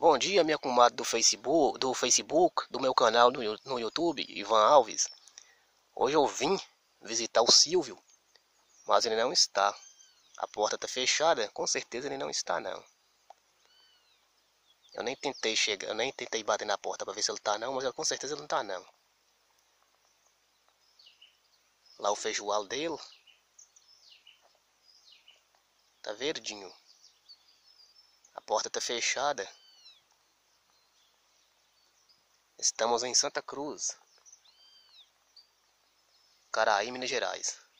Bom dia, minha comadre do Facebook, do meu canal no YouTube, Ivan Alves. Hoje eu vim visitar o Silvio, mas ele não está. A porta está fechada, com certeza ele não está não. Eu nem tentei bater na porta para ver se ele está não, mas com certeza ele não está não. Lá o feijoal dele tá verdinho. A porta está fechada. Estamos em Santa Cruz, Caraí, Minas Gerais.